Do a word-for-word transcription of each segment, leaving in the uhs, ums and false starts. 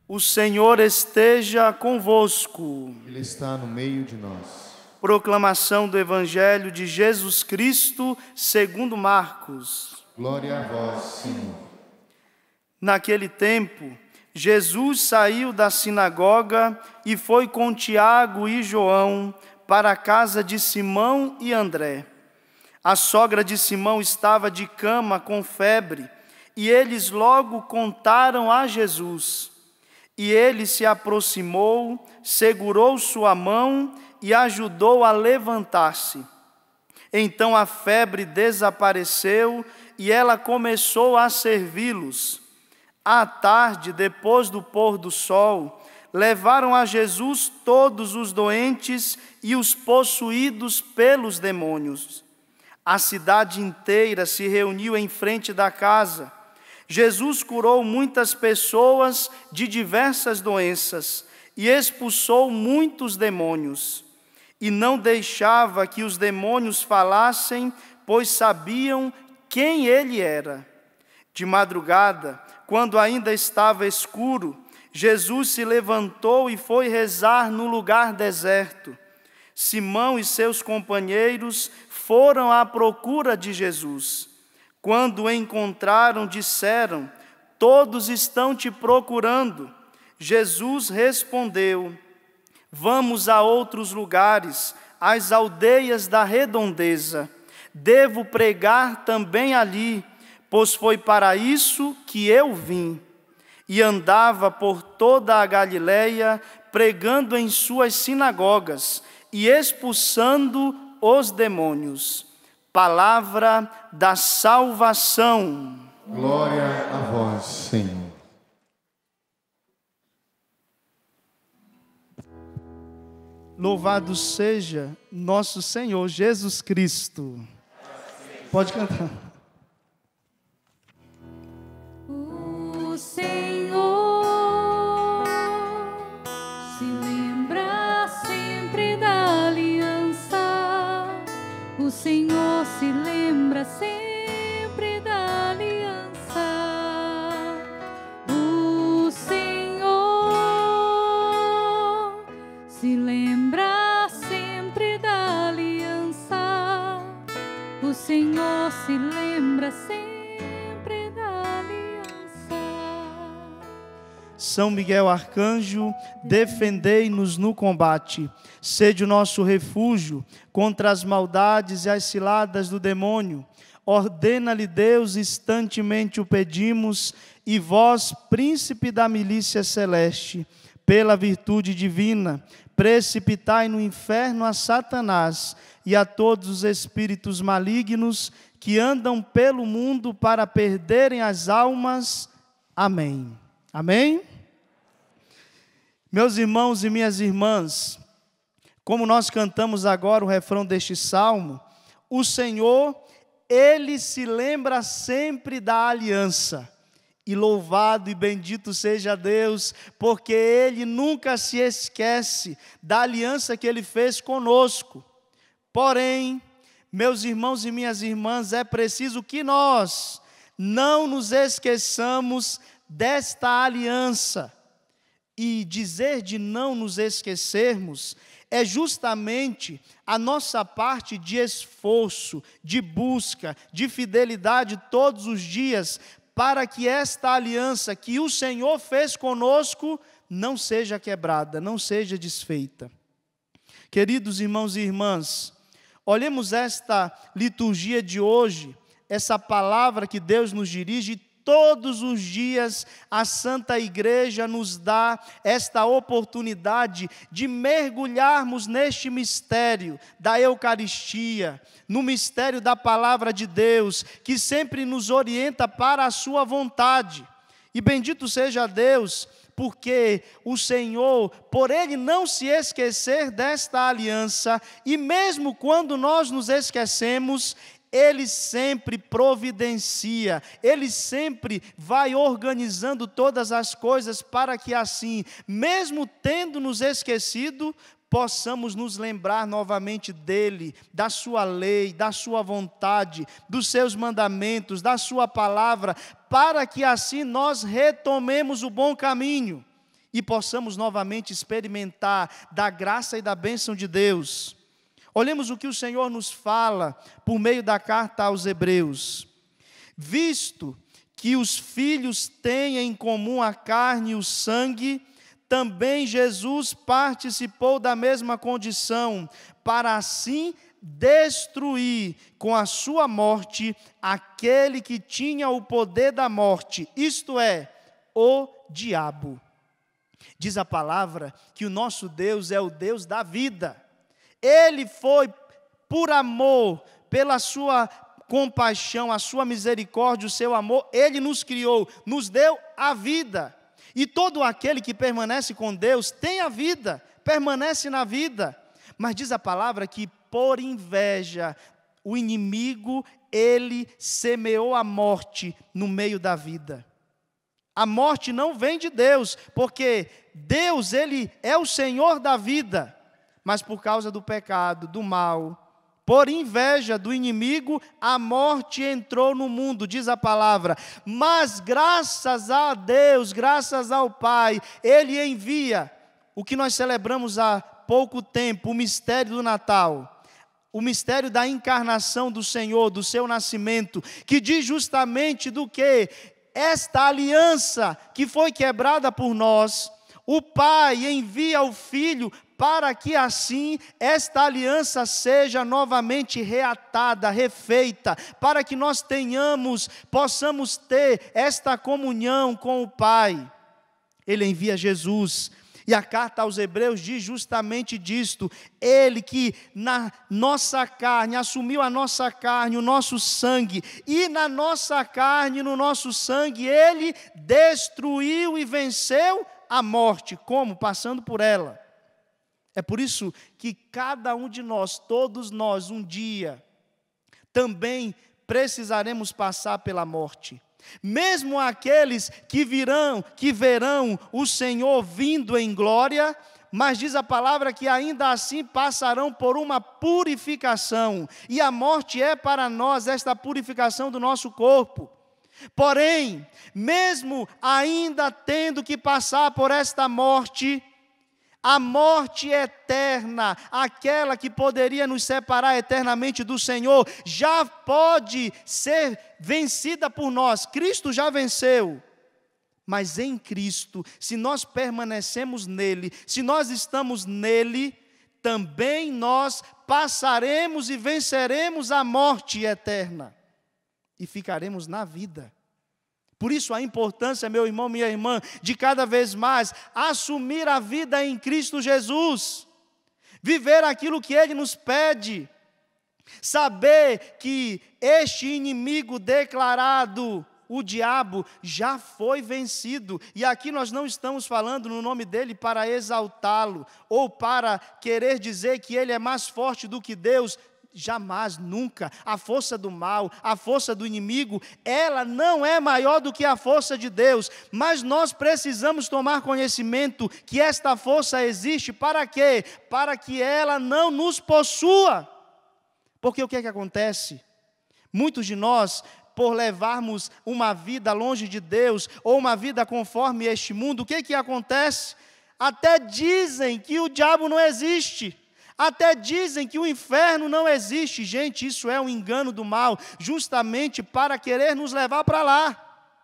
O Senhor esteja convosco. Ele está no meio de nós. Proclamação do Evangelho de Jesus Cristo segundo Marcos. Glória a vós, Senhor. Naquele tempo, Jesus saiu da sinagoga e foi com Tiago e João para a casa de Simão e André. A sogra de Simão estava de cama com febre, e eles logo contaram a Jesus. E ele se aproximou, segurou sua mão e ajudou a levantar-se. Então a febre desapareceu e ela começou a servi-los. À tarde, depois do pôr do sol, levaram a Jesus todos os doentes e os possuídos pelos demônios. A cidade inteira se reuniu em frente da casa. Jesus curou muitas pessoas de diversas doenças e expulsou muitos demônios. E não deixava que os demônios falassem, pois sabiam quem ele era. De madrugada, quando ainda estava escuro, Jesus se levantou e foi rezar no lugar deserto. Simão e seus companheiros foram à procura de Jesus. Quando o encontraram, disseram: todos estão te procurando. Jesus respondeu: vamos a outros lugares, às aldeias da redondeza. Devo pregar também ali, pois foi para isso que eu vim. E andava por toda a Galileia, pregando em suas sinagogas e expulsando os demônios. Palavra da salvação. Glória a vós, Senhor. Louvado seja nosso Senhor Jesus Cristo. Pode cantar. O Senhor se lembra sempre da aliança. O Senhor se lembra sempre da aliança. O Senhor se lembra sempre da aliança. O Senhor se lembra sempre da aliança. São Miguel Arcanjo, defendei-nos no combate. Sede o nosso refúgio contra as maldades e as ciladas do demônio. Ordena-lhe Deus, instantemente o pedimos, e vós, príncipe da milícia celeste, pela virtude divina, precipitai no inferno a Satanás e a todos os espíritos malignos que andam pelo mundo para perderem as almas. Amém. Amém? Meus irmãos e minhas irmãs, como nós cantamos agora o refrão deste salmo, o Senhor, Ele se lembra sempre da aliança. E louvado e bendito seja Deus, porque Ele nunca se esquece da aliança que Ele fez conosco. Porém, meus irmãos e minhas irmãs, é preciso que nós não nos esqueçamos desta aliança. E dizer de não nos esquecermos é justamente a nossa parte de esforço, de busca, de fidelidade todos os dias, para que esta aliança que o Senhor fez conosco não seja quebrada, não seja desfeita. Queridos irmãos e irmãs, olhemos esta liturgia de hoje, essa palavra que Deus nos dirige. Todos os dias a Santa Igreja nos dá esta oportunidade de mergulharmos neste mistério da Eucaristia, no mistério da Palavra de Deus, que sempre nos orienta para a sua vontade. E bendito seja Deus, porque o Senhor, por Ele não se esquecer desta aliança, e mesmo quando nós nos esquecemos, Ele sempre providencia, Ele sempre vai organizando todas as coisas para que assim, mesmo tendo nos esquecido, possamos nos lembrar novamente dEle, da sua lei, da sua vontade, dos seus mandamentos, da sua palavra, para que assim nós retomemos o bom caminho. e possamos novamente experimentar da graça e da bênção de Deus. Olhemos o que o Senhor nos fala por meio da carta aos Hebreus. Visto que os filhos têm em comum a carne e o sangue, também Jesus participou da mesma condição, para assim destruir com a sua morte aquele que tinha o poder da morte, isto é, o diabo. Diz a palavra que o nosso Deus é o Deus da vida. Ele foi, por amor, pela sua compaixão, a sua misericórdia, o seu amor, Ele nos criou, nos deu a vida. E todo aquele que permanece com Deus tem a vida, permanece na vida. Mas diz a palavra que por inveja, o inimigo, ele semeou a morte no meio da vida. A morte não vem de Deus, porque Deus, Ele é o Senhor da vida. Mas por causa do pecado, do mal, por inveja do inimigo, a morte entrou no mundo, diz a palavra. Mas graças a Deus, graças ao Pai, Ele envia o que nós celebramos há pouco tempo, o mistério do Natal. O mistério da encarnação do Senhor, do seu nascimento, que diz justamente do que esta aliança que foi quebrada por nós, o Pai envia o Filho para que assim esta aliança seja novamente reatada, refeita, para que nós tenhamos, possamos ter esta comunhão com o Pai. Ele envia Jesus. E a carta aos Hebreus diz justamente disto, Ele que na nossa carne, assumiu a nossa carne, o nosso sangue, e na nossa carne, no nosso sangue, Ele destruiu e venceu a morte. Como? Passando por ela. É por isso que cada um de nós, todos nós, um dia, também precisaremos passar pela morte. Mesmo aqueles que virão, que verão o Senhor vindo em glória, mas diz a palavra que ainda assim passarão por uma purificação, e a morte é para nós esta purificação do nosso corpo. Porém, mesmo ainda tendo que passar por esta morte, a morte eterna, aquela que poderia nos separar eternamente do Senhor, já pode ser vencida por nós. Cristo já venceu. Mas em Cristo, se nós permanecemos nele, se nós estamos nele, também nós passaremos e venceremos a morte eterna. E ficaremos na vida. Por isso a importância, meu irmão, minha irmã, de cada vez mais assumir a vida em Cristo Jesus. Viver aquilo que Ele nos pede. Saber que este inimigo declarado, o diabo, já foi vencido. E aqui nós não estamos falando no nome dele para exaltá-lo, ou para querer dizer que ele é mais forte do que Deus. Jamais, nunca. A força do mal, a força do inimigo, ela não é maior do que a força de Deus. Mas nós precisamos tomar conhecimento que esta força existe para quê? Para que ela não nos possua. Porque o que é que acontece? Muitos de nós, por levarmos uma vida longe de Deus, ou uma vida conforme este mundo, o que é que acontece? Até dizem que o diabo não existe. Até dizem que o inferno não existe. Gente, isso é um engano do mal, justamente para querer nos levar para lá.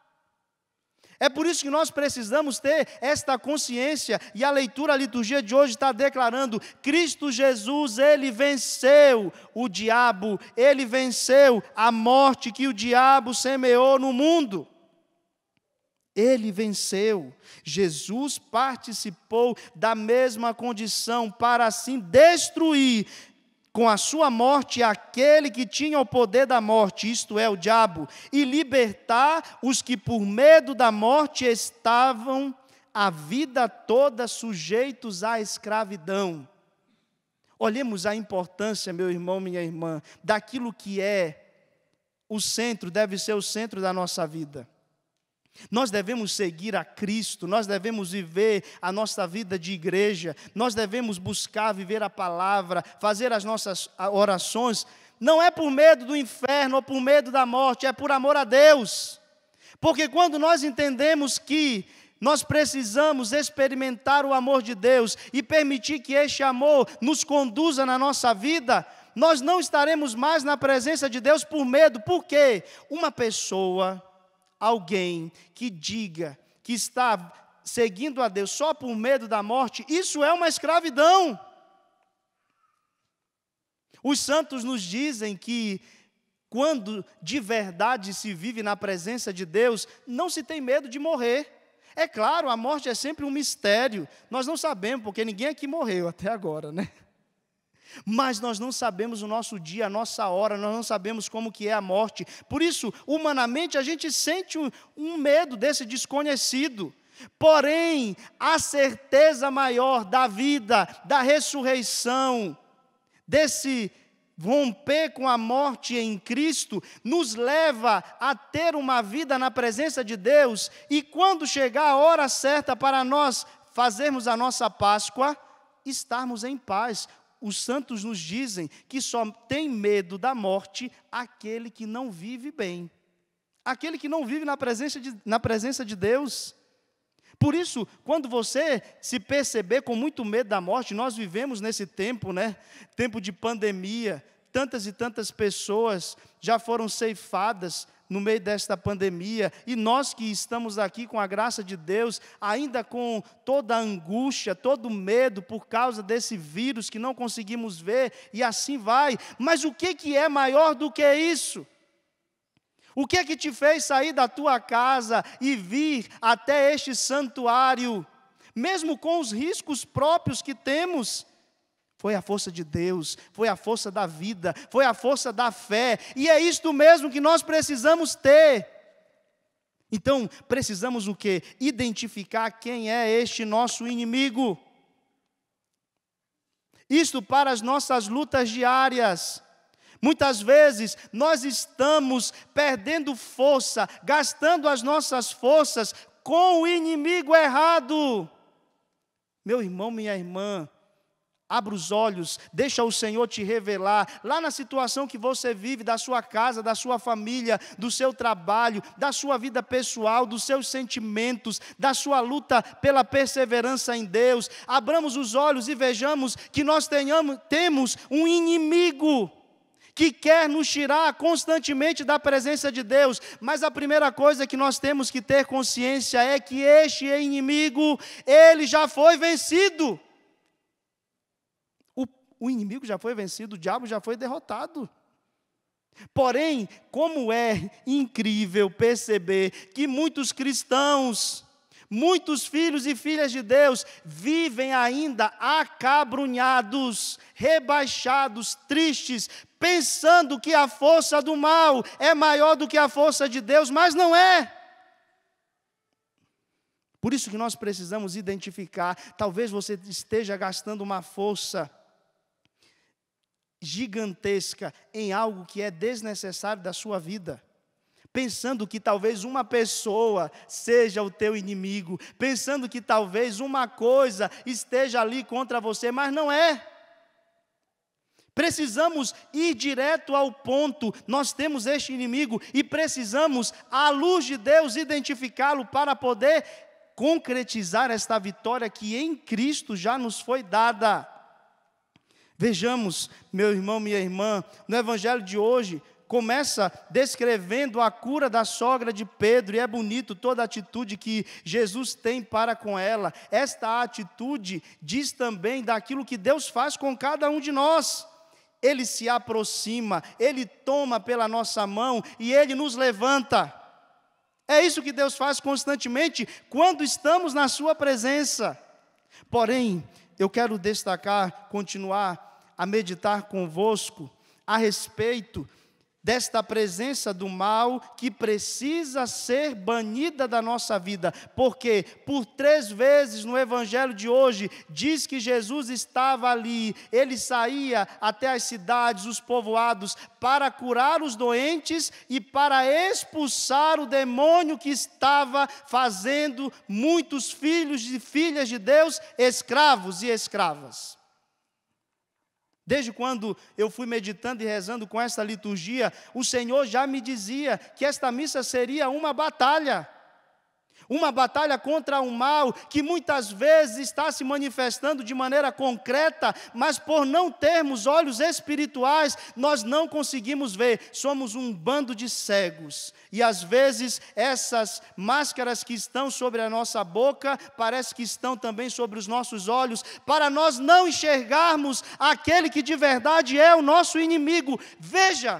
É por isso que nós precisamos ter esta consciência, e a leitura, a liturgia de hoje está declarando, Cristo Jesus, Ele venceu o diabo, Ele venceu a morte que o diabo semeou no mundo. Ele venceu. Jesus participou da mesma condição para assim destruir com a sua morte aquele que tinha o poder da morte, isto é, o diabo, e libertar os que por medo da morte estavam a vida toda sujeitos à escravidão. Olhemos a importância, meu irmão, minha irmã, daquilo que é o centro, deve ser o centro da nossa vida. Nós devemos seguir a Cristo, nós devemos viver a nossa vida de igreja, nós devemos buscar viver a palavra, fazer as nossas orações, não é por medo do inferno ou por medo da morte, é por amor a Deus. Porque quando nós entendemos que nós precisamos experimentar o amor de Deus e permitir que este amor nos conduza na nossa vida, nós não estaremos mais na presença de Deus por medo. Por quê? Uma pessoa, alguém que diga que está seguindo a Deus só por medo da morte, isso é uma escravidão. Os santos nos dizem que quando de verdade se vive na presença de Deus, não se tem medo de morrer. É claro, a morte é sempre um mistério. Nós não sabemos, porque ninguém aqui morreu até agora, né? Mas nós não sabemos o nosso dia, a nossa hora, nós não sabemos como que é a morte. Por isso, humanamente, a gente sente um, um medo desse desconhecido. Porém, a certeza maior da vida, da ressurreição, desse romper com a morte em Cristo, nos leva a ter uma vida na presença de Deus, e quando chegar a hora certa para nós fazermos a nossa Páscoa, estarmos em paz. Os santos nos dizem que só tem medo da morte aquele que não vive bem, aquele que não vive na presença de, na presença de Deus. Por isso, quando você se perceber com muito medo da morte, nós vivemos nesse tempo, né? Tempo de pandemia, tantas e tantas pessoas já foram ceifadas no meio desta pandemia, e nós que estamos aqui com a graça de Deus, ainda com toda a angústia, todo o medo por causa desse vírus que não conseguimos ver, e assim vai. Mas o que, que é maior do que isso? O que é que te fez sair da tua casa e vir até este santuário, mesmo com os riscos próprios que temos? Foi a força de Deus, foi a força da vida, foi a força da fé, e é isto mesmo que nós precisamos ter. Então, precisamos o quê? Identificar quem é este nosso inimigo. Isto para as nossas lutas diárias. Muitas vezes nós estamos perdendo força, gastando as nossas forças com o inimigo errado. Meu irmão, minha irmã, abra os olhos, deixa o Senhor te revelar, lá na situação que você vive, da sua casa, da sua família, do seu trabalho, da sua vida pessoal, dos seus sentimentos, da sua luta pela perseverança em Deus. Abramos os olhos e vejamos que nós tenhamos, temos um inimigo que quer nos tirar constantemente da presença de Deus. Mas a primeira coisa que nós temos que ter consciência é que este inimigo, ele já foi vencido. O, o inimigo já foi vencido, o diabo já foi derrotado. Porém, como é incrível perceber que muitos cristãos, muitos filhos e filhas de Deus vivem ainda acabrunhados, rebaixados, tristes, pensando que a força do mal é maior do que a força de Deus, mas não é. Por isso que nós precisamos identificar, talvez você esteja gastando uma força gigantesca em algo que é desnecessário da sua vida, pensando que talvez uma pessoa seja o teu inimigo, pensando que talvez uma coisa esteja ali contra você, mas não é. Precisamos ir direto ao ponto. Nós temos este inimigo e precisamos, à luz de Deus, identificá-lo para poder concretizar esta vitória que em Cristo já nos foi dada. Vejamos, meu irmão, minha irmã, no evangelho de hoje, começa descrevendo a cura da sogra de Pedro, e é bonito toda a atitude que Jesus tem para com ela. Esta atitude diz também daquilo que Deus faz com cada um de nós. Ele se aproxima, Ele toma pela nossa mão e Ele nos levanta. É isso que Deus faz constantemente quando estamos na sua presença. Porém, eu quero destacar, continuar a meditar convosco a respeito desta presença do mal que precisa ser banida da nossa vida, porque por três vezes no evangelho de hoje, diz que Jesus estava ali, ele saía até as cidades, os povoados, para curar os doentes e para expulsar o demônio que estava fazendo muitos filhos e filhas de Deus escravos e escravas. Desde quando eu fui meditando e rezando com esta liturgia, o Senhor já me dizia que esta missa seria uma batalha. Uma batalha contra o mal, que muitas vezes está se manifestando de maneira concreta, mas por não termos olhos espirituais, nós não conseguimos ver. Somos um bando de cegos. E às vezes essas máscaras que estão sobre a nossa boca, parece que estão também sobre os nossos olhos, para nós não enxergarmos aquele que de verdade é o nosso inimigo. Veja!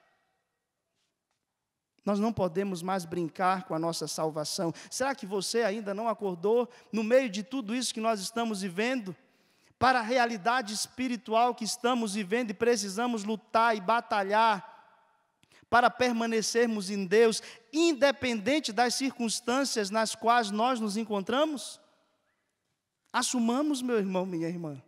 Nós não podemos mais brincar com a nossa salvação. Será que você ainda não acordou no meio de tudo isso que nós estamos vivendo? Para a realidade espiritual que estamos vivendo e precisamos lutar e batalhar para permanecermos em Deus, independente das circunstâncias nas quais nós nos encontramos? Assumamos, meu irmão, minha irmã.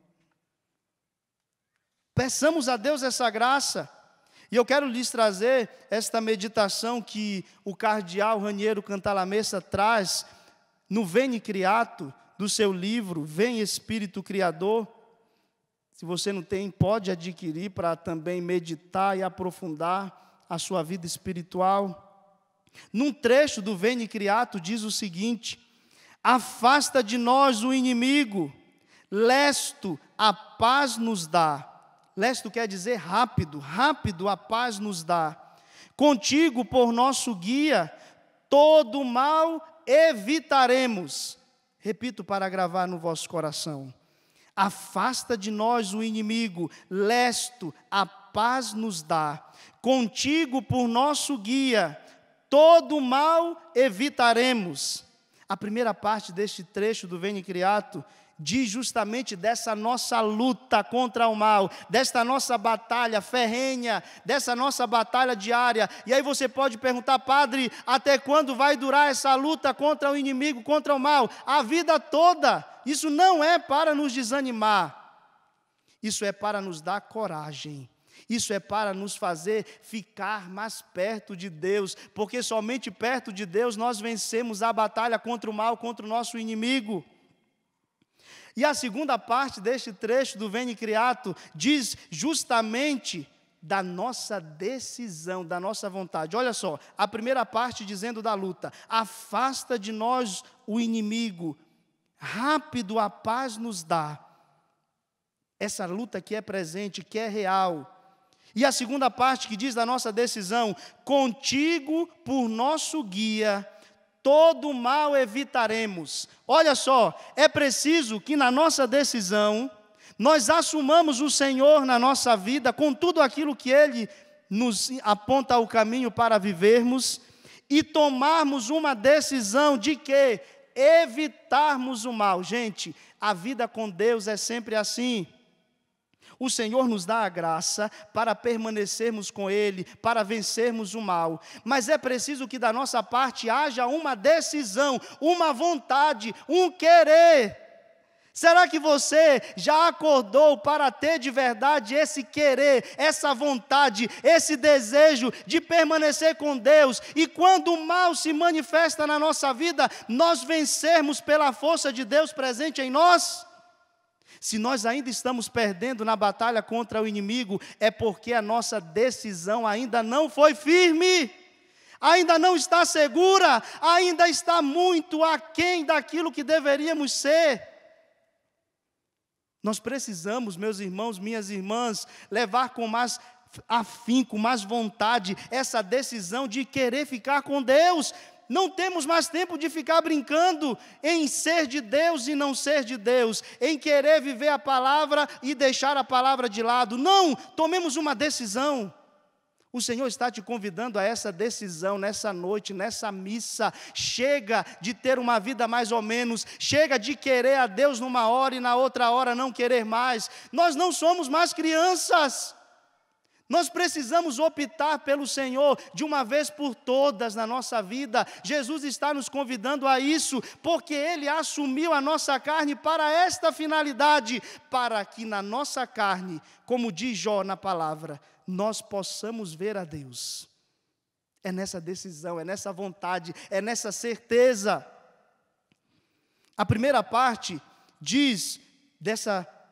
Peçamos a Deus essa graça. E eu quero lhes trazer esta meditação que o cardeal Raniero Cantalamessa traz no Veni Creato, do seu livro Vem Espírito Criador. Se você não tem, pode adquirir para também meditar e aprofundar a sua vida espiritual. Num trecho do Veni Creato diz o seguinte: afasta de nós o inimigo, lesto a paz nos dá. Lesto quer dizer rápido, rápido a paz nos dá. Contigo, por nosso guia, todo mal evitaremos. Repito para gravar no vosso coração. Afasta de nós o inimigo, lesto a paz nos dá. Contigo, por nosso guia, todo mal evitaremos. A primeira parte deste trecho do Veni Creato diz justamente dessa nossa luta contra o mal, desta nossa batalha ferrenha, dessa nossa batalha diária. E aí você pode perguntar: padre, até quando vai durar essa luta contra o inimigo, contra o mal? A vida toda. Isso não é para nos desanimar, isso é para nos dar coragem. Isso é para nos fazer ficar mais perto de Deus, porque somente perto de Deus nós vencemos a batalha contra o mal, contra o nosso inimigo. E a segunda parte deste trecho do Veni Creato diz justamente da nossa decisão, da nossa vontade. Olha só, a primeira parte dizendo da luta: afasta de nós o inimigo, rápido a paz nos dá. Essa luta que é presente, que é real. E a segunda parte que diz da nossa decisão: contigo por nosso guia, todo mal evitaremos. Olha só, é preciso que na nossa decisão, nós assumamos o Senhor na nossa vida, com tudo aquilo que Ele nos aponta o caminho para vivermos, e tomarmos uma decisão de que evitarmos o mal. Gente, a vida com Deus é sempre assim. O Senhor nos dá a graça para permanecermos com Ele, para vencermos o mal. Mas é preciso que da nossa parte haja uma decisão, uma vontade, um querer. Será que você já acordou para ter de verdade esse querer, essa vontade, esse desejo de permanecer com Deus? E quando o mal se manifesta na nossa vida, nós vencermos pela força de Deus presente em nós? Se nós ainda estamos perdendo na batalha contra o inimigo, é porque a nossa decisão ainda não foi firme, ainda não está segura, ainda está muito aquém daquilo que deveríamos ser. Nós precisamos, meus irmãos, minhas irmãs, levar com mais afinco, mais vontade, essa decisão de querer ficar com Deus. Não temos mais tempo de ficar brincando em ser de Deus e não ser de Deus, em querer viver a palavra e deixar a palavra de lado. Não, tomemos uma decisão. O Senhor está te convidando a essa decisão nessa noite, nessa missa. Chega de ter uma vida mais ou menos, chega de querer a Deus numa hora e na outra hora não querer mais. Nós não somos mais crianças. Nós precisamos optar pelo Senhor de uma vez por todas na nossa vida. Jesus está nos convidando a isso, porque Ele assumiu a nossa carne para esta finalidade, para que na nossa carne, como diz Jó na palavra, nós possamos ver a Deus. É nessa decisão, é nessa vontade, é nessa certeza. A primeira parte diz dessa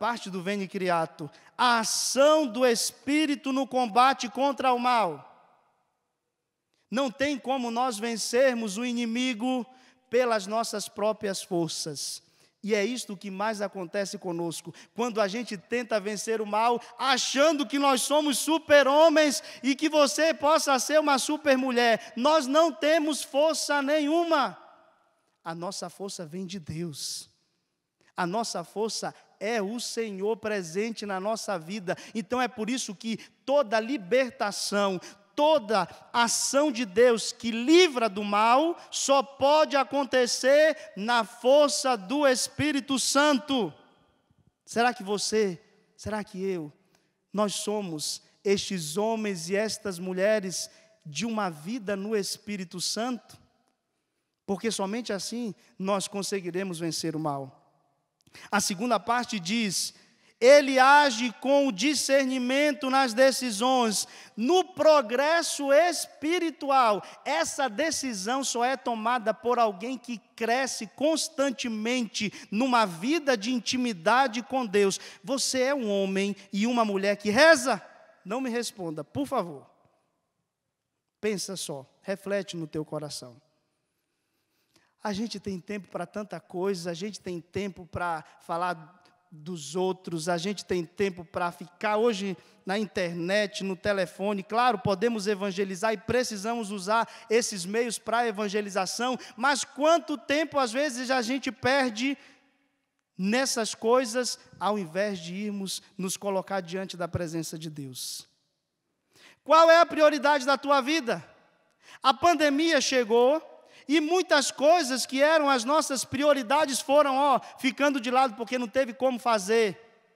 parte do Veni Creator, a ação do Espírito no combate contra o mal. Não tem como nós vencermos o inimigo pelas nossas próprias forças. E é isto que mais acontece conosco, quando a gente tenta vencer o mal, achando que nós somos super-homens e que você possa ser uma super-mulher. Nós não temos força nenhuma. A nossa força vem de Deus. A nossa força é o Senhor presente na nossa vida. Então é por isso que toda libertação, toda ação de Deus que livra do mal, só pode acontecer na força do Espírito Santo. Será que você, será que eu, nós somos estes homens e estas mulheres de uma vida no Espírito Santo? Porque somente assim nós conseguiremos vencer o mal. A segunda parte diz: ele age com o discernimento nas decisões, no progresso espiritual. Essa decisão só é tomada por alguém que cresce constantemente numa vida de intimidade com Deus. Você é um homem e uma mulher que reza? Não me responda, por favor. Pensa só, reflete no teu coração. A gente tem tempo para tanta coisa, a gente tem tempo para falar dos outros, a gente tem tempo para ficar hoje na internet, no telefone. Claro, podemos evangelizar e precisamos usar esses meios para a evangelização, mas quanto tempo às vezes a gente perde nessas coisas, ao invés de irmos nos colocar diante da presença de Deus? Qual é a prioridade da tua vida? A pandemia chegou, e muitas coisas que eram as nossas prioridades foram, ó, ficando de lado porque não teve como fazer.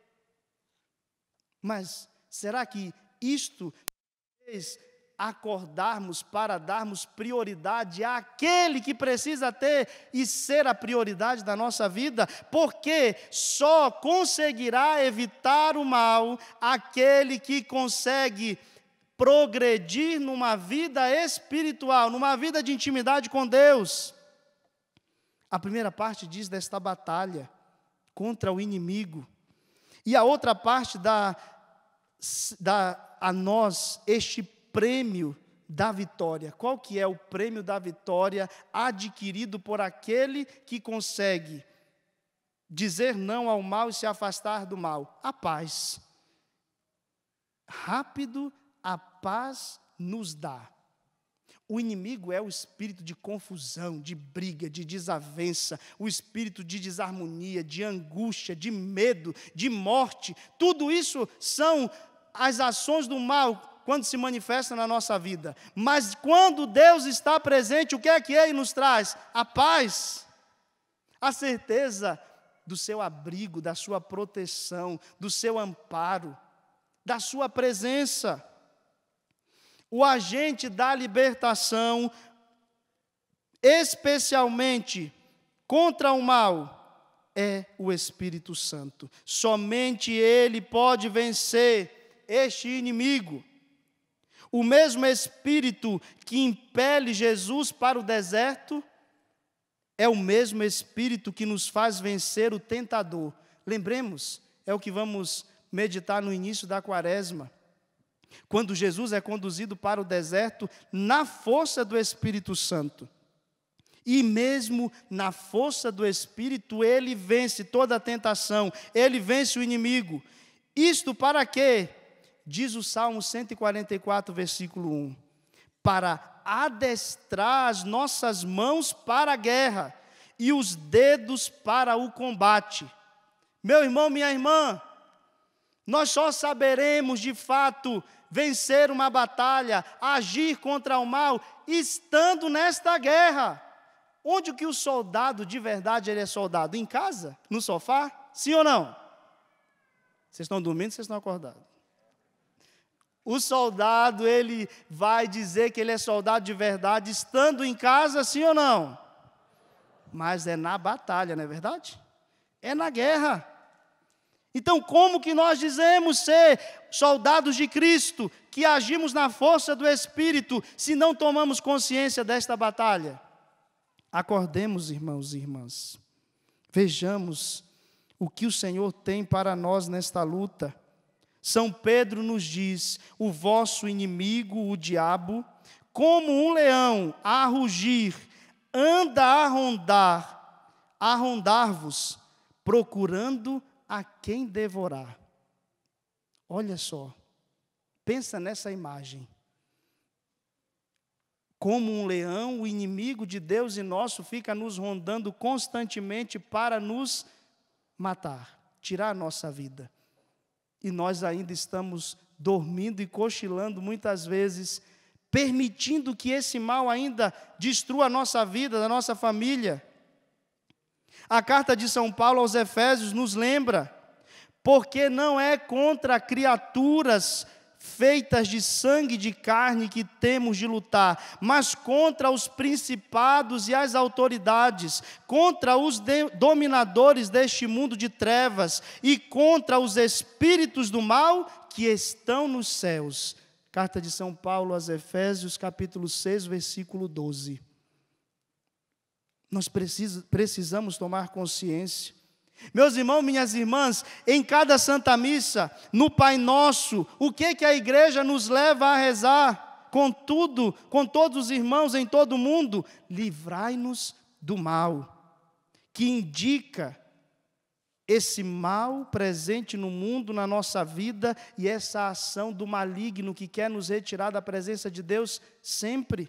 Mas será que isto fez acordarmos para darmos prioridade àquele que precisa ter e ser a prioridade da nossa vida? Porque só conseguirá evitar o mal aquele que consegue progredir numa vida espiritual, numa vida de intimidade com Deus. A primeira parte diz desta batalha contra o inimigo. E a outra parte dá, dá a nós este prêmio da vitória. Qual que é o prêmio da vitória adquirido por aquele que consegue dizer não ao mal e se afastar do mal? A paz. Rápido a paz nos dá. O inimigo é o espírito de confusão, de briga, de desavença, o espírito de desarmonia, de angústia, de medo, de morte. Tudo isso são as ações do mal quando se manifestam na nossa vida. Mas quando Deus está presente, o que é que Ele nos traz? A paz, a certeza do seu abrigo, da sua proteção, do seu amparo, da sua presença. O agente da libertação, especialmente contra o mal, é o Espírito Santo. Somente Ele pode vencer este inimigo. O mesmo Espírito que impele Jesus para o deserto é o mesmo Espírito que nos faz vencer o tentador. Lembremos, é o que vamos meditar no início da quaresma. Quando Jesus é conduzido para o deserto na força do Espírito Santo. E mesmo na força do Espírito, ele vence toda a tentação, ele vence o inimigo. Isto para quê? Diz o Salmo cento e quarenta e quatro, versículo um. Para adestrar as nossas mãos para a guerra e os dedos para o combate. Meu irmão, minha irmã, nós só saberemos de fato vencer uma batalha, agir contra o mal, estando nesta guerra. Onde que o soldado de verdade ele é soldado? Em casa? No sofá? Sim ou não? Vocês estão dormindo, vocês estão acordados? O soldado, ele vai dizer que ele é soldado de verdade, estando em casa, sim ou não? Mas é na batalha, não é verdade? É na guerra. Então, como que nós dizemos ser soldados de Cristo, que agimos na força do Espírito, se não tomamos consciência desta batalha? Acordemos, irmãos e irmãs. Vejamos o o que o Senhor tem para nós nesta luta. São Pedro nos diz: o vosso inimigo, o diabo, como um leão a rugir, anda a rondar, a rondar-vos, procurando a quem devorar. Olha só, pensa nessa imagem. Como um leão, o inimigo de Deus e nosso fica nos rondando constantemente para nos matar, tirar a nossa vida. E nós ainda estamos dormindo e cochilando muitas vezes, permitindo que esse mal ainda destrua a nossa vida, a nossa família. A carta de São Paulo aos Efésios nos lembra: porque não é contra criaturas feitas de sangue e de carne que temos de lutar, mas contra os principados e as autoridades, contra os de, dominadores deste mundo de trevas e contra os espíritos do mal que estão nos céus. Carta de São Paulo aos Efésios, capítulo seis, versículo doze. Nós precis, precisamos tomar consciência. Meus irmãos, minhas irmãs, em cada Santa Missa, no Pai Nosso, o que que a igreja nos leva a rezar? Com tudo, com todos os irmãos em todo o mundo, livrai-nos do mal, que indica esse mal presente no mundo, na nossa vida, e essa ação do maligno que quer nos retirar da presença de Deus sempre.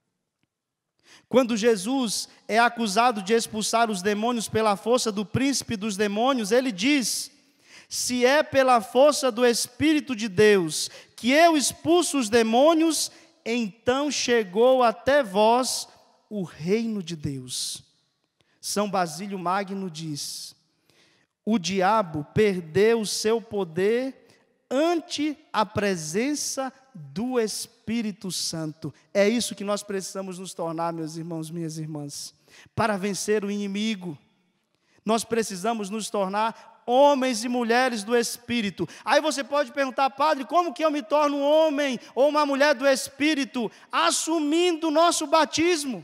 Quando Jesus é acusado de expulsar os demônios pela força do príncipe dos demônios, ele diz: se é pela força do Espírito de Deus que eu expulso os demônios, então chegou até vós o reino de Deus. São Basílio Magno diz: o diabo perdeu o seu poder ante a presença do Espírito Santo. É isso que nós precisamos nos tornar, meus irmãos, minhas irmãs. Para vencer o inimigo, nós precisamos nos tornar homens e mulheres do Espírito. Aí você pode perguntar: padre, como que eu me torno um homem ou uma mulher do Espírito? Assumindo o nosso batismo.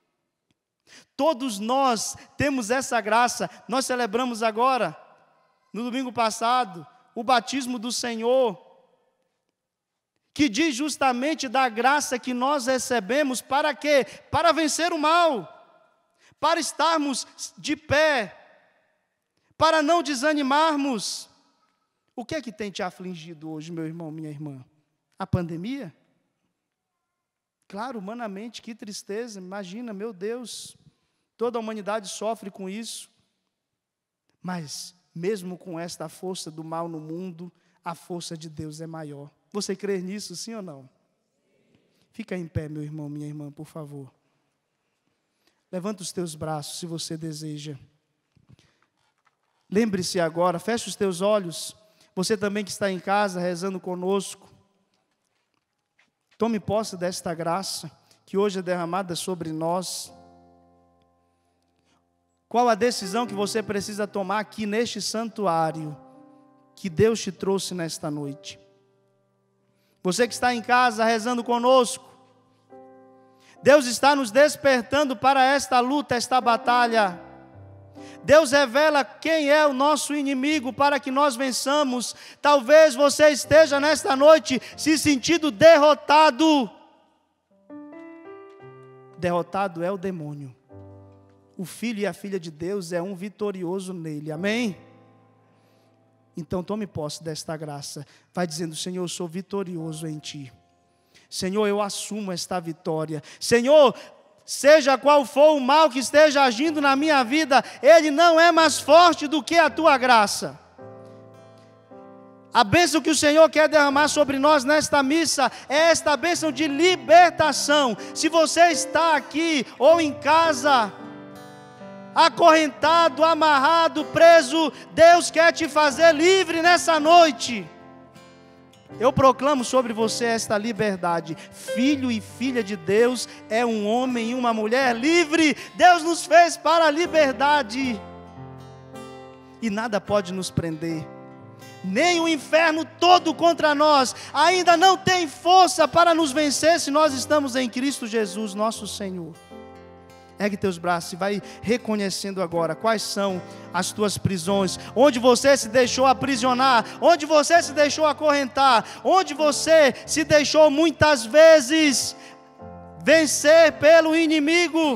Todos nós temos essa graça. Nós celebramos agora, no domingo passado, o batismo do Senhor, que diz justamente da graça que nós recebemos. Para quê? Para vencer o mal, para estarmos de pé, para não desanimarmos. O que é que tem te afligido hoje, meu irmão, minha irmã? A pandemia? Claro, humanamente, que tristeza. Imagina, meu Deus, toda a humanidade sofre com isso. Mas, mesmo com esta força do mal no mundo, a força de Deus é maior. Você crê nisso, sim ou não? Fica em pé, meu irmão, minha irmã, por favor. Levanta os teus braços, se você deseja. Lembre-se agora, feche os teus olhos. Você também que está em casa, rezando conosco. Tome posse desta graça, que hoje é derramada sobre nós. Qual a decisão que você precisa tomar aqui neste santuário, que Deus te trouxe nesta noite? Você que está em casa rezando conosco, Deus está nos despertando para esta luta, esta batalha. Deus revela quem é o nosso inimigo para que nós vençamos. Talvez você esteja nesta noite se sentindo derrotado. Derrotado é o demônio. O filho e a filha de Deus é um vitorioso nele, amém? Então tome posse desta graça. Vai dizendo: Senhor, eu sou vitorioso em Ti. Senhor, eu assumo esta vitória. Senhor, seja qual for o mal que esteja agindo na minha vida, ele não é mais forte do que a Tua graça. A bênção que o Senhor quer derramar sobre nós nesta missa é esta bênção de libertação. Se você está aqui ou em casa, acorrentado, amarrado, preso, Deus quer te fazer livre nessa noite. Eu proclamo sobre você esta liberdade. Filho e filha de Deus é um homem e uma mulher livre. Deus nos fez para a liberdade. E nada pode nos prender. Nem o inferno todo contra nós ainda não tem força para nos vencer se nós estamos em Cristo Jesus, nosso Senhor. Ergue teus braços e vai reconhecendo agora quais são as tuas prisões, onde você se deixou aprisionar, onde você se deixou acorrentar, onde você se deixou muitas vezes vencer pelo inimigo.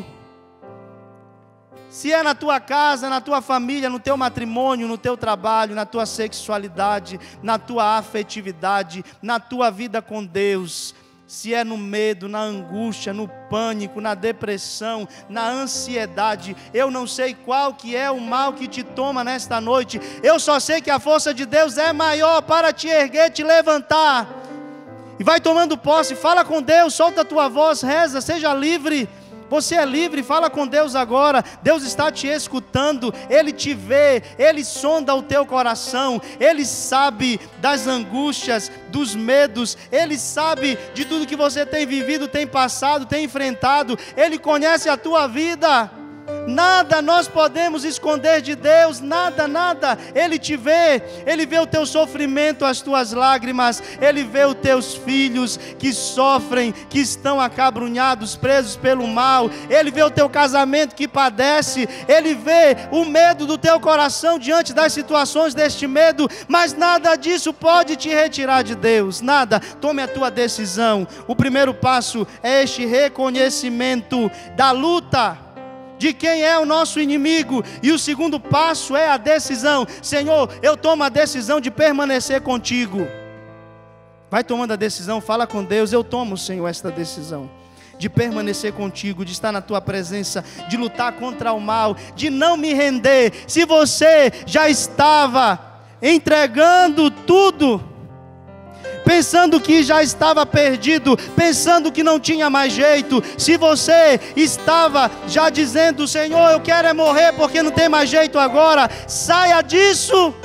Se é na tua casa, na tua família, no teu matrimônio, no teu trabalho, na tua sexualidade, na tua afetividade, na tua vida com Deus, se é no medo, na angústia, no pânico, na depressão, na ansiedade, eu não sei qual que é o mal que te toma nesta noite, eu só sei que a força de Deus é maior para te erguer, te levantar, e vai tomando posse, fala com Deus, solta a tua voz, reza, seja livre. Você é livre, fala com Deus agora. Deus está te escutando, Ele te vê, Ele sonda o teu coração, Ele sabe das angústias, dos medos, Ele sabe de tudo que você tem vivido, tem passado, tem enfrentado, Ele conhece a tua vida. Nada nós podemos esconder de Deus, nada, nada. Ele te vê, Ele vê o teu sofrimento, as tuas lágrimas, Ele vê os teus filhos que sofrem, que estão acabrunhados, presos pelo mal, Ele vê o teu casamento que padece, Ele vê o medo do teu coração diante das situações deste medo, mas nada disso pode te retirar de Deus, nada. Tome a tua decisão. O primeiro passo é este reconhecimento da luta, de quem é o nosso inimigo, e o segundo passo é a decisão. Senhor, eu tomo a decisão de permanecer contigo. Vai tomando a decisão, fala com Deus. Eu tomo, Senhor, esta decisão de permanecer contigo, de estar na tua presença, de lutar contra o mal, de não me render. Se você já estava entregando tudo, pensando que já estava perdido, pensando que não tinha mais jeito, se você estava já dizendo, Senhor, eu quero é morrer porque não tem mais jeito agora, saia disso.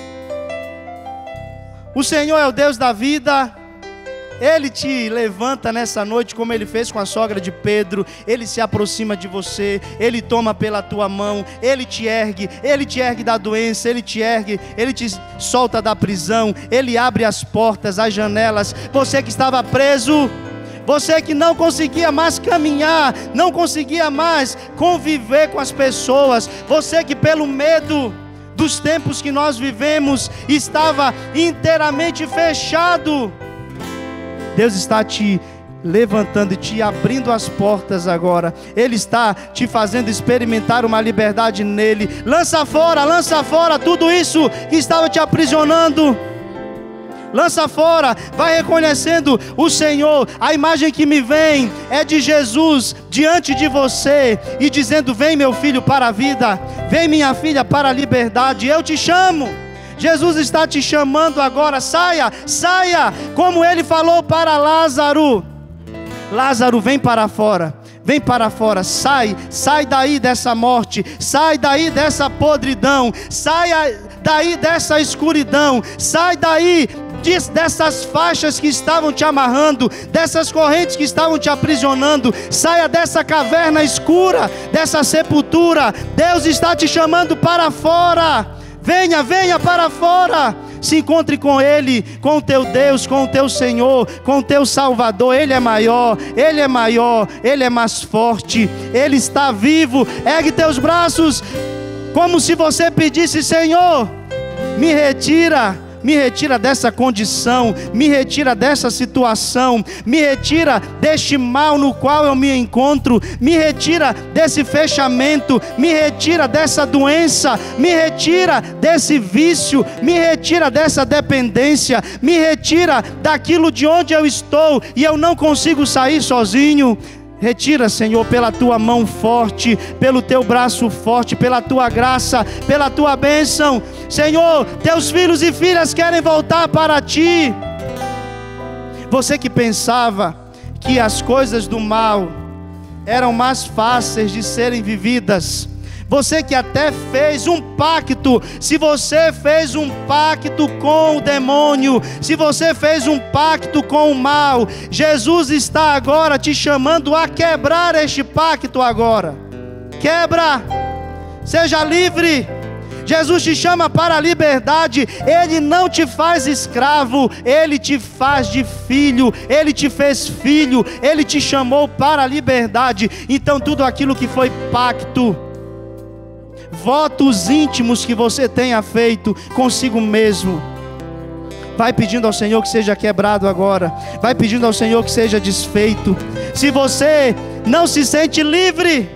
O Senhor é o Deus da vida, Ele te levanta nessa noite, como Ele fez com a sogra de Pedro. Ele se aproxima de você, Ele toma pela tua mão, Ele te ergue, Ele te ergue da doença, Ele te ergue, Ele te solta da prisão, Ele abre as portas, as janelas. Você que estava preso, você que não conseguia mais caminhar, não conseguia mais conviver com as pessoas, você que pelo medo dos tempos que nós vivemos estava inteiramente fechado, Deus está te levantando e te abrindo as portas agora. Ele está te fazendo experimentar uma liberdade nele. Lança fora, lança fora tudo isso que estava te aprisionando. Lança fora, vai reconhecendo o Senhor. A imagem que me vem é de Jesus diante de você e dizendo, vem meu filho para a vida, vem minha filha para a liberdade, eu te chamo. Jesus está te chamando agora, saia, saia, como Ele falou para Lázaro. Lázaro, vem para fora, vem para fora, sai, sai daí dessa morte, sai daí dessa podridão, saia daí dessa escuridão, sai daí dessas faixas que estavam te amarrando, dessas correntes que estavam te aprisionando, saia dessa caverna escura, dessa sepultura. Deus está te chamando para fora. Venha, venha para fora, se encontre com Ele, com o teu Deus, com o teu Senhor, com o teu Salvador. Ele é maior, Ele é maior, Ele é mais forte, Ele está vivo. Ergue teus braços, como se você pedisse, Senhor, me retira, me retira dessa condição, me retira dessa situação, me retira deste mal no qual eu me encontro, me retira desse fechamento, me retira dessa doença, me retira desse vício, me retira dessa dependência, me retira daquilo de onde eu estou e eu não consigo sair sozinho. Retira, Senhor, pela tua mão forte, pelo teu braço forte, pela tua graça, pela tua bênção. Senhor, teus filhos e filhas querem voltar para ti. Você que pensava que as coisas do mal eram mais fáceis de serem vividas, você que até fez um pacto, se você fez um pacto com o demônio, se você fez um pacto com o mal, Jesus está agora te chamando a quebrar este pacto agora. Quebra, seja livre. Jesus te chama para a liberdade. Ele não te faz escravo, Ele te faz de filho. Ele te fez filho, Ele te chamou para a liberdade. Então tudo aquilo que foi pacto, votos íntimos que você tenha feito consigo mesmo, vai pedindo ao Senhor que seja quebrado agora. Vai pedindo ao Senhor que seja desfeito. Se você não se sente livre,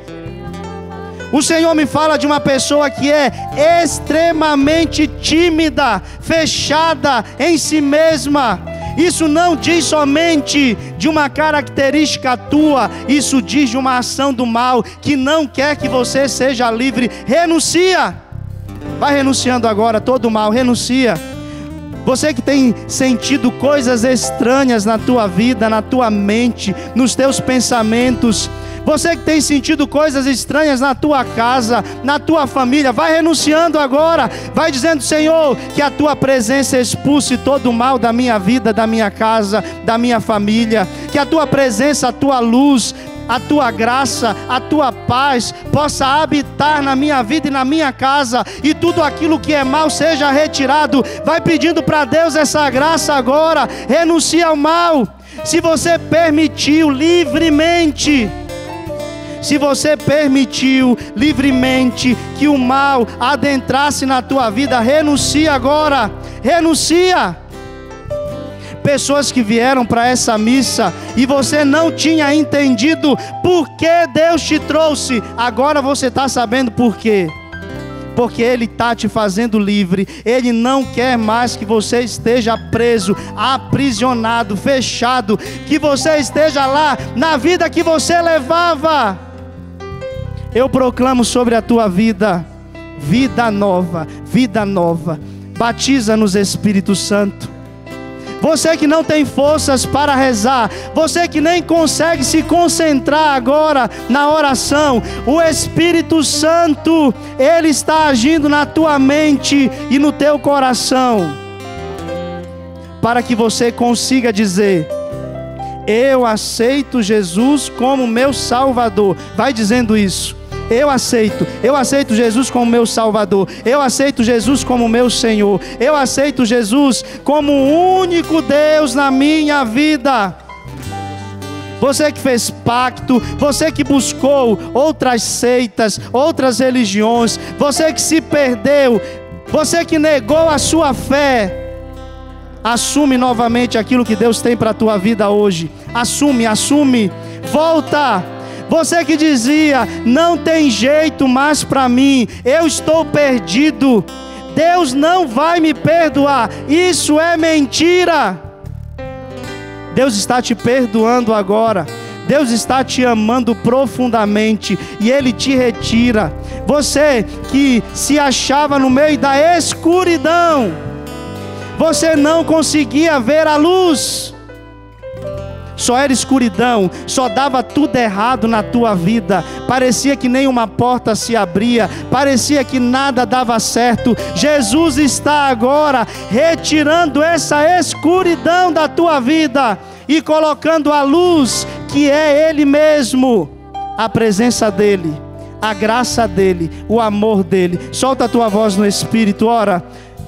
o Senhor me fala de uma pessoa que é extremamente tímida, fechada em si mesma. Isso não diz somente de uma característica tua, isso diz de uma ação do mal que não quer que você seja livre. Renuncia. Vai renunciando agora todo o mal, renuncia. Você que tem sentido coisas estranhas na tua vida, na tua mente, nos teus pensamentos, você que tem sentido coisas estranhas na tua casa, na tua família, vai renunciando agora. Vai dizendo: Senhor, que a tua presença expulse todo o mal da minha vida, da minha casa, da minha família. Que a tua presença, a tua luz, a tua graça, a tua paz possa habitar na minha vida e na minha casa, e tudo aquilo que é mal seja retirado. Vai pedindo para Deus essa graça agora. Renuncia ao mal. Se você permitiu livremente, se você permitiu livremente que o mal adentrasse na tua vida, renuncia agora. Renuncia. Pessoas que vieram para essa missa e você não tinha entendido por que Deus te trouxe, agora você está sabendo por quê. Porque Ele está te fazendo livre. Ele não quer mais que você esteja preso, aprisionado, fechado, que você esteja lá na vida que você levava. Eu proclamo sobre a tua vida vida nova, vida nova. Batiza-nos, Espírito Santo. Você que não tem forças para rezar, você que nem consegue se concentrar agora na oração, o Espírito Santo, Ele está agindo na tua mente e no teu coração, para que você consiga dizer: eu aceito Jesus como meu Salvador. Vai dizendo isso. Eu aceito, eu aceito Jesus como meu Salvador. Eu aceito Jesus como meu Senhor. Eu aceito Jesus como o único Deus na minha vida. Você que fez pacto, você que buscou outras seitas, outras religiões, você que se perdeu, você que negou a sua fé, assume novamente aquilo que Deus tem para a tua vida hoje. Assume, assume, volta. Você que dizia: não tem jeito mais para mim, eu estou perdido, Deus não vai me perdoar. Isso é mentira. Deus está te perdoando agora. Deus está te amando profundamente e Ele te retira. Você que se achava no meio da escuridão, você não conseguia ver a luz, só era escuridão, só dava tudo errado na tua vida, parecia que nenhuma porta se abria, parecia que nada dava certo. Jesus está agora retirando essa escuridão da tua vida e colocando a luz, que é Ele mesmo, a presença dEle, a graça dEle, o amor dEle. Solta a tua voz no Espírito, ora.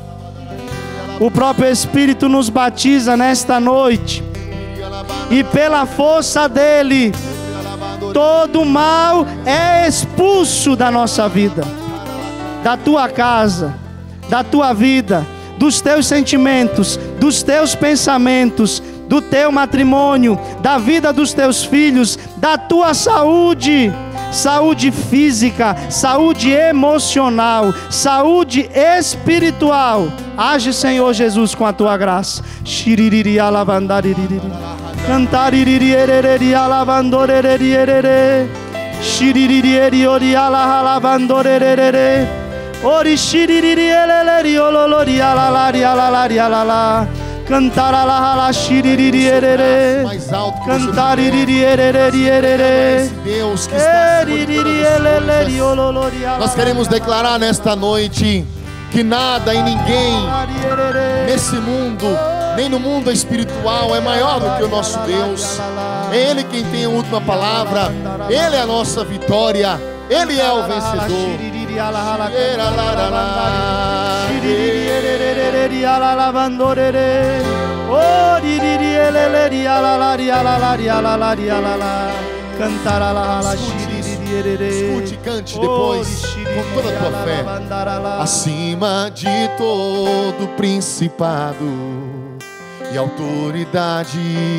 O próprio Espírito nos batiza nesta noite, e pela força dEle, todo mal é expulso da nossa vida, da tua casa, da tua vida, dos teus sentimentos, dos teus pensamentos, do teu matrimônio, da vida dos teus filhos, da tua saúde, saúde física, saúde emocional, saúde espiritual. Age, Senhor Jesus, com a tua graça. Shiririri alavandaririri, cantaririri erereri alavandorereri, shiririri eriori alalavandorereri, ori shiririri eleri ololori alalari alalari alala. Cantar a la la shiririri erere, cantar iriri erere erere, Deus que está acima de todas as coisas. Nós queremos declarar nesta noite que nada e ninguém nesse mundo, nem no mundo espiritual, é maior do que o nosso Deus. É Ele quem tem a última palavra, Ele é a nossa vitória. Ele é o vencedor. Escute, cante depois com toda a tua fé. Acima de todo principado e autoridade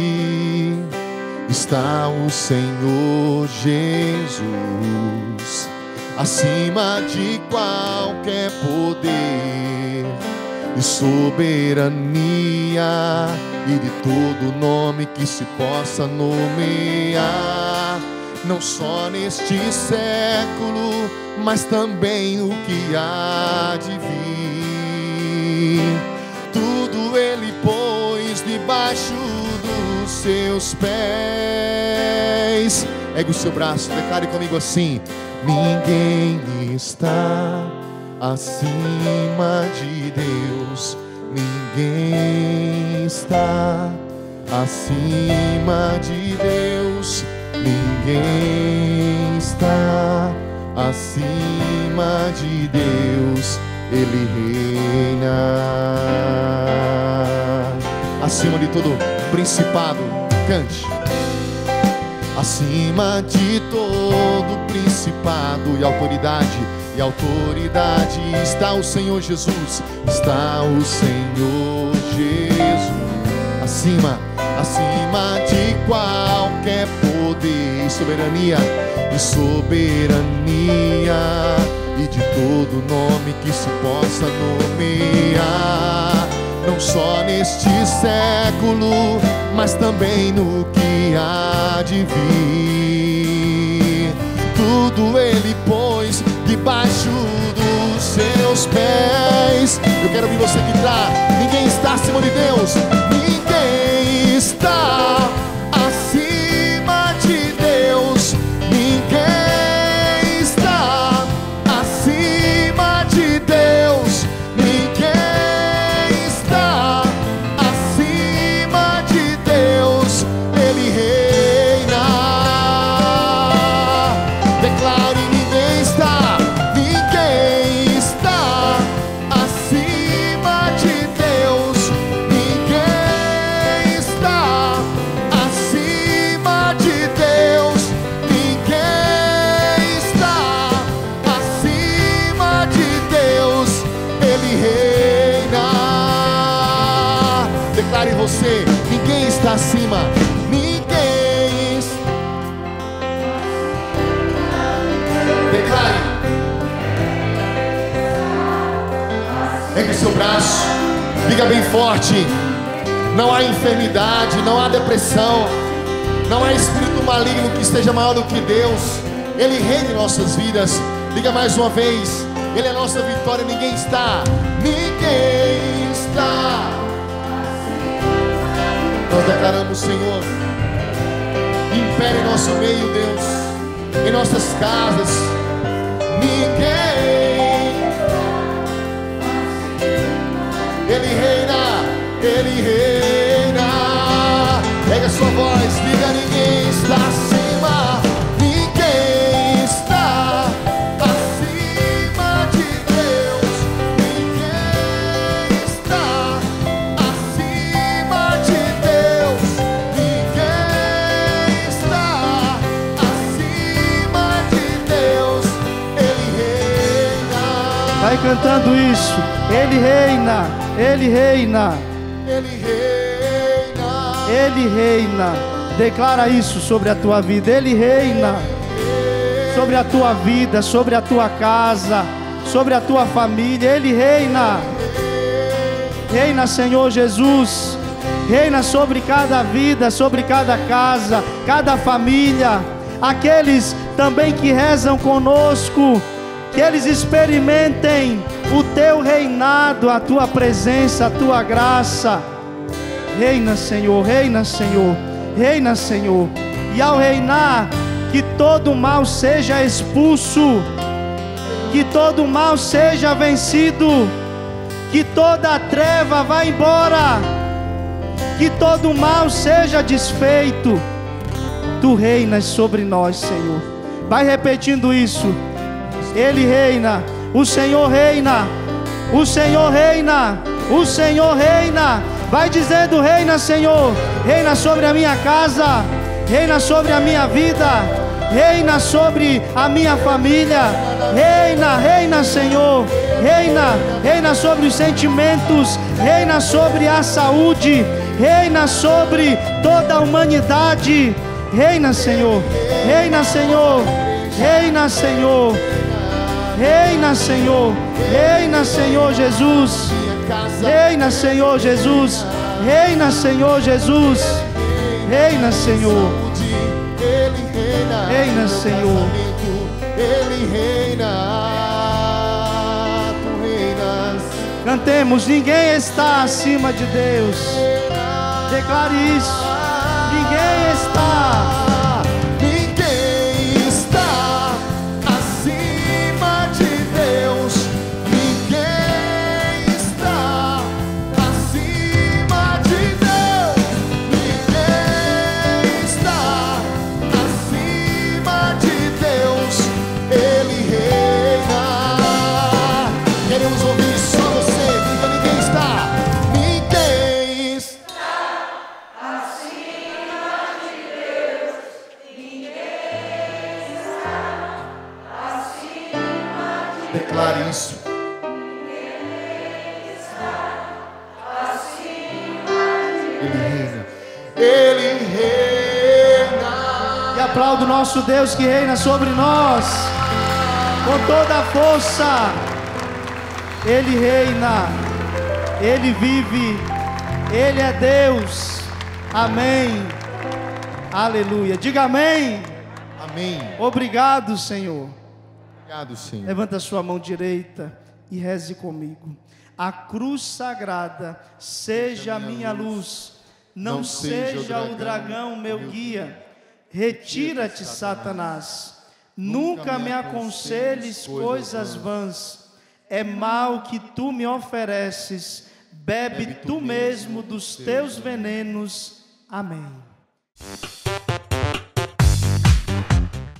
está o Senhor Jesus. Acima de qualquer poder e soberania e de todo nome que se possa nomear, não só neste século, mas também o que há de vir. Tudo Ele pôs debaixo dos seus pés. Ergue o seu braço, declare comigo assim: ninguém está acima de Deus. Ninguém está acima de Deus. Ninguém está acima de Deus. Ele reina acima de todo principado. Cante. Acima de todo principado e autoridade, e autoridade está o Senhor Jesus, está o Senhor Jesus. Acima, acima de qualquer poder e soberania, e soberania, e de todo nome que se possa nomear, não só neste século, mas também no que há de vir. Tudo Ele pôs debaixo dos seus pés. Eu quero ouvir você gritar: ninguém está acima de Deus. Ninguém está acima de Deus. Ninguém está acima de Deus. Ninguém está acima de Deus. Ele reina. Declare: ninguém está, ninguém está acima de Deus. Ninguém está acima de Deus. Ninguém está acima de Deus. Ele reina. Declare você: ninguém está acima. Ninguém está. Declare. Pegue seu braço, diga bem forte: não há enfermidade, não há depressão, não há espírito maligno que esteja maior do que Deus. Ele reina em nossas vidas. Diga mais uma vez: Ele é a nossa vitória. Ninguém está, ninguém está. Nós declaramos, Senhor, impere em nosso meio, Deus, em nossas casas. Ninguém. Ele reina, Ele reina. Pega a sua voz, diga: ninguém está acima. Ninguém está acima de Deus. Ninguém está acima de Deus. Ninguém está acima de Deus. Ele reina. Vai cantando isso. Ele reina, Ele reina, Ele reina. Ele reina. Declara isso sobre a tua vida. Ele reina sobre a tua vida, sobre a tua casa, sobre a tua família. Ele reina. Reina, Senhor Jesus. Reina sobre cada vida, sobre cada casa, cada família. Aqueles também que rezam conosco, que eles experimentem o teu reinado, a tua presença, a tua graça. Reina, Senhor, reina, Senhor, reina, Senhor. E ao reinar, que todo mal seja expulso, que todo mal seja vencido, que toda treva vá embora, que todo mal seja desfeito. Tu reinas sobre nós, Senhor. Vai repetindo isso. Ele reina, o Senhor reina, o Senhor reina, o Senhor reina. Vai dizendo: reina, Senhor, reina sobre a minha casa, reina sobre a minha vida, reina sobre a minha família, reina, reina, Senhor, reina, reina sobre os sentimentos, reina sobre a saúde, reina sobre toda a humanidade, reina, Senhor, reina, Senhor, reina, Senhor, reina, Senhor, reina, Senhor Jesus, reina, Senhor Jesus, reina, Senhor Jesus, reina, Senhor, reina, Senhor, Ele reina, tu reinas. Cantemos: ninguém está acima de Deus. Declare isso: ninguém está. Ninguém está acima de Deus. Ninguém está acima de Deus. Ninguém está acima de Deus. Ele reina. Queremos ouvir só você. Diga: ninguém está. Ninguém está acima de Deus. Ninguém está acima de Deus. Declare isso. Ninguém está acima de Deus. Ele reina. Ele reina. E aplauda o nosso Deus que reina sobre nós com toda a força. Ele reina, Ele vive, Ele é Deus. Amém. Aleluia. Diga amém. Amém. Obrigado, Senhor. Obrigado, Senhor. Levanta a sua mão direita e reze comigo. A cruz sagrada seja a minha luz, não seja o dragão meu guia. Retira-te, Satanás. Nunca me aconselhes coisas vãs. É mal que tu me ofereces. Bebe tu mesmo dos teus venenos. Amém.